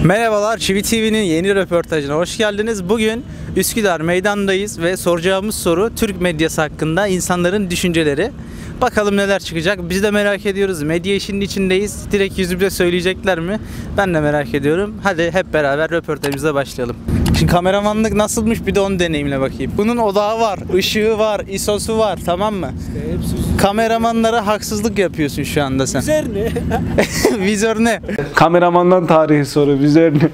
Merhabalar, Çivi TV'nin yeni röportajına hoş geldiniz. Bugün Üsküdar Meydan'dayız ve soracağımız soru Türk medyası hakkında insanların düşünceleri. Bakalım neler çıkacak. Biz de merak ediyoruz. Medya işinin içindeyiz. Direkt yüzümüze söyleyecekler mi? Ben de merak ediyorum. Hadi hep beraber röportajımıza başlayalım. Şimdi kameramanlık nasılmış bir de onu deneyimle bakayım. Bunun odağı var, ışığı var, ISO'su var, tamam mı? İşte hepsi Kameramanlara haksızlık yapıyorsun şu anda sen. Vizör ne? Vizör ne? Kameramandan tarihi soru. Vizör ne?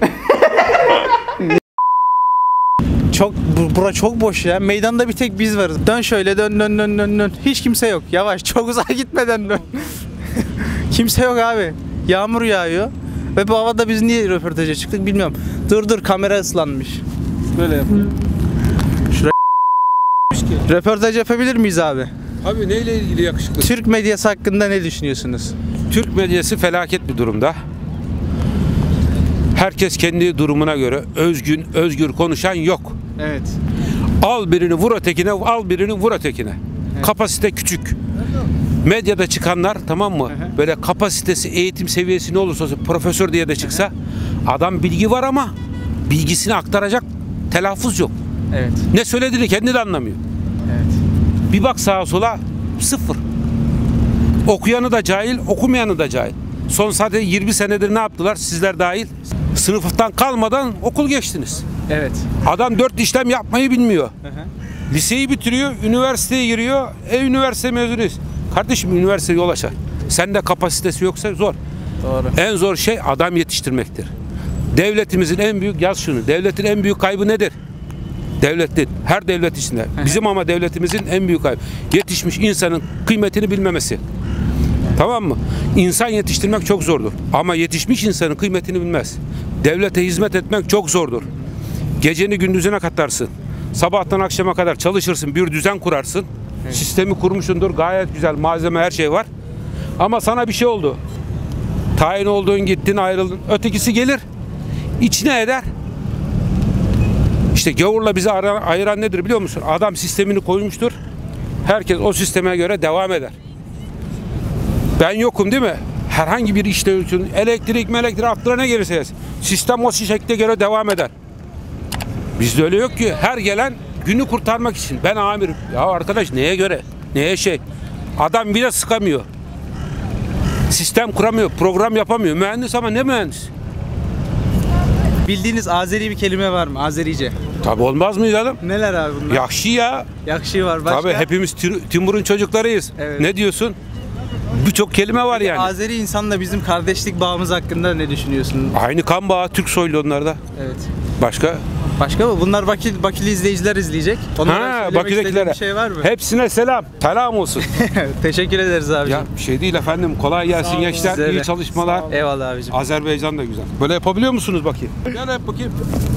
Bura çok boş ya. Meydanda bir tek biz varız. Dön şöyle, dön. Hiç kimse yok. Yavaş, çok uzağa gitmeden dön. Kimse yok abi. Yağmur yağıyor. Ve bu havada biz niye röportaja çıktık bilmiyorum. Dur, kamera ıslanmış. Böyle yapalım. Röportaj yapabilir miyiz abi? Abi neyle ilgili yakışıklı? Türk medyası hakkında ne düşünüyorsunuz? Türk medyası felaket bir durumda. Herkes kendi durumuna göre özgür konuşan yok. Evet. Al birini vur ötekine, al birini vur ötekine. Evet. Kapasite küçük. Medyada çıkanlar, tamam mı? Böyle kapasitesi, eğitim seviyesi ne olursa olsun profesör diye de çıksa adam bilgi var ama bilgisini aktaracak telaffuz yok. Evet. Ne söylediğini kendi de anlamıyor. Evet. Bir bak sağa sola sıfır. Okuyanı da cahil, okumayanı da cahil. Son sadece 20 senedir ne yaptılar sizler dahil? Sınıftan kalmadan okul geçtiniz. Evet. Adam 4 işlem yapmayı bilmiyor. Liseyi bitiriyor, üniversiteye giriyor. Üniversite mezunuyuz. Kardeşim üniversite yol açar. Sende kapasitesi yoksa zor. Doğru. En zor şey adam yetiştirmektir. Devletimizin en büyük, yaz şunu, devletin en büyük kaybı nedir? Devletin, her devlet içinde. Bizim ama devletimizin en büyük kaybı. Yetişmiş insanın kıymetini bilmemesi. Tamam mı? İnsan yetiştirmek çok zordur. Ama yetişmiş insanın kıymetini bilmez. Devlete hizmet etmek çok zordur. Geceni gündüzüne katarsın. Sabahtan akşama kadar çalışırsın, bir düzen kurarsın. Evet. Sistemi kurmuşsundur, gayet güzel, malzeme her şey var. Ama sana bir şey oldu. Tayin olduğun, gittin, ayrıldın. Ötekisi gelir, içine eder. İşte gavurla bizi ayıran nedir biliyor musun? Adam sistemini koymuştur. Herkes o sisteme göre devam eder. Ben yokum değil mi? Herhangi bir işte elektrik aklına ne gelirse gelsin. Sistem o şekilde göre devam eder. Bizde öyle yok ki. Her gelen günü kurtarmak için. Ben amirim. Ya arkadaş neye göre? Neye şey? Adam bile sıkamıyor. Sistem kuramıyor. Program yapamıyor. Mühendis ama ne mühendis? Bildiğiniz Azeri bir kelime var mı? Azerice. Tabi olmaz mı canım? Neler abi bunlar? Yakşı ya. Yakşı var. Başka? Tabi hepimiz Timur'un çocuklarıyız. Evet. Ne diyorsun? Birçok kelime var yani. Azeri insanla bizim kardeşlik bağımız hakkında ne düşünüyorsun? Aynı kan bağı, Türk soylu onlarda. Evet. Başka? Başka mı? Bunlar Bakü'lü izleyiciler izleyecek. Onlara Bakü'dekilere. Bir şey var mı? Hepsine selam. Selam olsun. Teşekkür ederiz abicim. Ya bir şey değil efendim. Kolay gelsin gençler. İyi çalışmalar. Eyvallah abicim. Azerbaycan da güzel. Böyle yapabiliyor musunuz bakayım? Gel yap bakayım.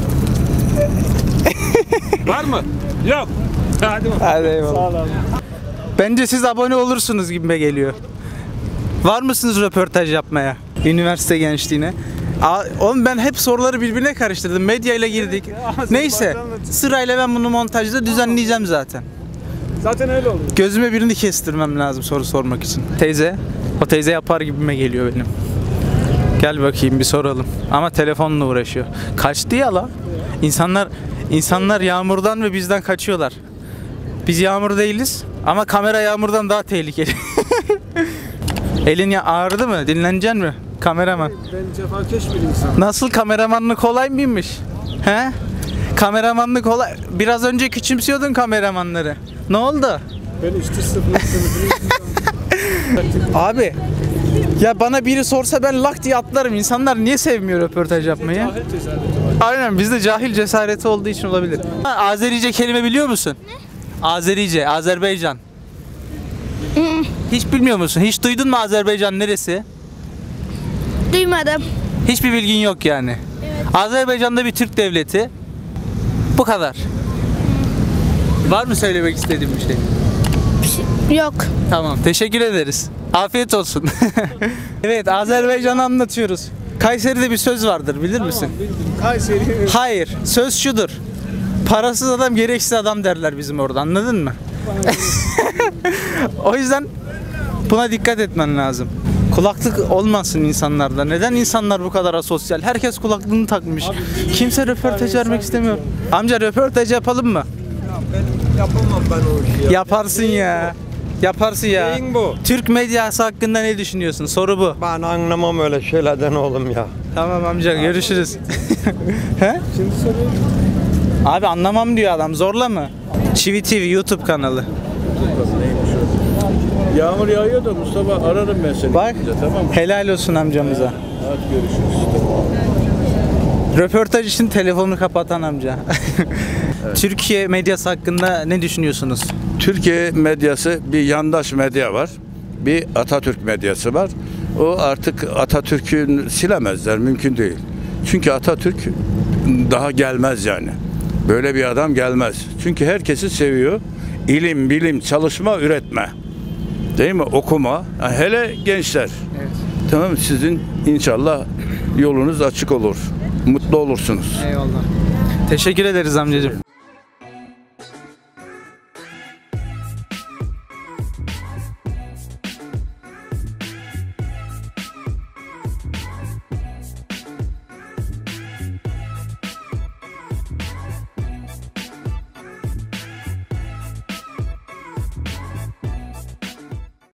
Var mı? Yok. Hadi bakalım. Hadi eyvallah. Sağ ol abi. Bence siz abone olursunuz gibime geliyor. Var mısınız röportaj yapmaya? Üniversite gençliğine. Oğlum ben hep soruları birbirine karıştırdım. Medyayla girdik. Neyse. Sırayla ben bunu montajda düzenleyeceğim zaten. Zaten öyle oluyor. Gözüme birini kestirmem lazım soru sormak için. Teyze. O teyze yapar gibime geliyor benim. Gel bakayım bir soralım. Ama telefonla uğraşıyor. Kaçtı ya la. İnsanlar yağmurdan ve bizden kaçıyorlar. Biz yağmur değiliz ama kamera yağmurdan daha tehlikeli. Elin ya ağrıdı mı? Dinleneceksin mi? Kameraman. Ben cefakeş bir insan. Nasıl, kameramanlık kolay mıymış? He? Kameramanlık kolay. Biraz önce küçümsüyordun kameramanları. Ne oldu? Ben 3 sınıfını Abi ya bana biri sorsa ben lak diye atlarım. İnsanlar niye sevmiyor röportaj yapmayı? Cahil cesareti var. Aynen, bizde cahil cesareti olduğu için olabilir. Azerice kelime biliyor musun? Ne? Azerice, Azerbaycan. Hiç bilmiyor musun? Hiç duydun mu Azerbaycan neresi? Duymadım. Hiçbir bilgin yok yani. Evet. Azerbaycan'da bir Türk devleti. Bu kadar. Var mı söylemek istediğin bir şey? Yok. Tamam, teşekkür ederiz. Afiyet olsun. Evet, Azerbaycan'ı anlatıyoruz. Kayseri'de bir söz vardır, bilir misin? Bildim. Kayseri. Hayır, söz şudur. Parasız adam gereksiz adam derler bizim orada, anladın mı? O yüzden buna dikkat etmen lazım. Kulaklık olmasın insanlarda. Neden insanlar bu kadar asosyal? Herkes kulaklığını takmış. Kimse röportaj vermek istemiyor. Amca röportaj yapalım mı? Yapamam ben o işi. Yaparsın ya. Yaparsın ya. Neyin bu? Türk medyası hakkında ne düşünüyorsun? Soru bu. Ben anlamam öyle şeylerden oğlum ya. Tamam amca görüşürüz. He? Şimdi soruyorum. Abi anlamam diyor adam. Zorla mı? Çivi TV YouTube kanalı. Yağmur yağıyor da Mustafa ararım ben seni. Bak. Tamam mı? Helal olsun amcamıza. Hadi görüşürüz. Röportaj için telefonu kapatan amca. Türkiye medyası hakkında ne düşünüyorsunuz? Türkiye medyası bir yandaş medya var. Bir Atatürk medyası var. O artık Atatürk'ü silemezler. Mümkün değil. Çünkü Atatürk daha gelmez yani. Böyle bir adam gelmez. Çünkü herkesi seviyor. İlim, bilim, çalışma, üretme. Değil mi? Okuma. Yani hele gençler. Evet. Tamam, sizin inşallah yolunuz açık olur. Mutlu olursunuz. Eyvallah. Teşekkür ederiz amcacığım.